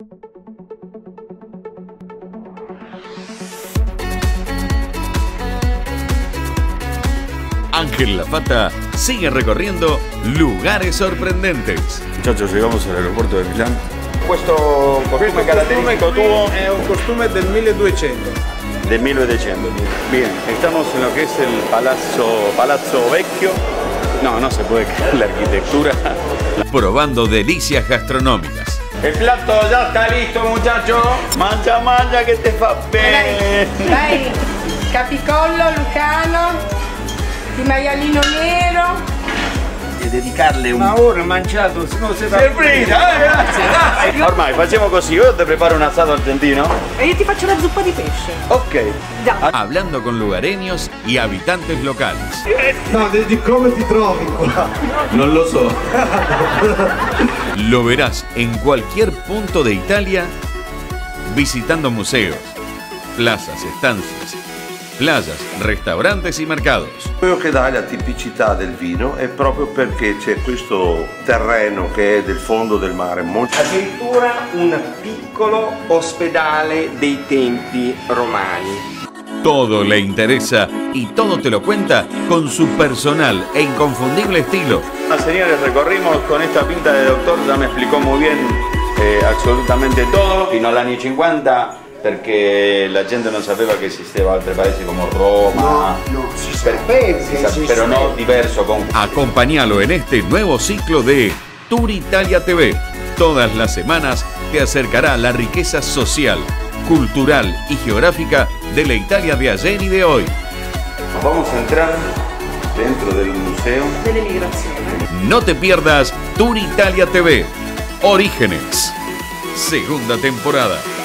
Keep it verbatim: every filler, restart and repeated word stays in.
Ángel Lafata sigue recorriendo lugares sorprendentes. Muchachos, llegamos al aeropuerto de Milán. Questo costume caratteristico tuo è un costume del milleduecento. del milleduecento. Bien, estamos en lo que es el Palazzo, Palazzo Vecchio. No, no se puede creer la arquitectura. Probando delicias gastronómicas. El plato ya está listo, muchachos. Mangia, mangia che te fa bene. Dai, capicollo lucano, di maialino nero. E dedicarle un... Ma ora mangiato, se no si fa... Sorpresa, eh, grazie, dai. Ormai facciamo così, io ti preparo un asado argentino. E io ti faccio una zuppa di pesce. Ok. Già. Hablando con lugareños y habitantes locales. No, di, di come ti trovi qua? Non lo so. Lo verás en cualquier punto de Italia visitando museos, plazas, estancias, playas, restaurantes y mercados. Quello che dà la tipicità del vino è proprio perché c'è questo terreno che è del fondo del mare. Molto... Addirittura un piccolo ospedale dei tempi romani. Todo le interesa y todo te lo cuenta con su personal e inconfundible estilo. Señores, recorrimos con esta pinta de doctor, ya me explicó muy bien eh, absolutamente todo. Fino agli anni cinquanta, perché la gente non sapeva che esisteva altri paesi come Roma. No, no, si sapeva, si sa, pero no diverso con... Acompáñalo en este nuevo ciclo de Tour Italia T V. Todas las semanas te acercará la riqueza social, cultural y geográfica de la Italia de ayer y de hoy. Vamos a entrar dentro del museo Dell'emigrazione. No te pierdas Tour Italia T V. Orígenes. Segunda temporada.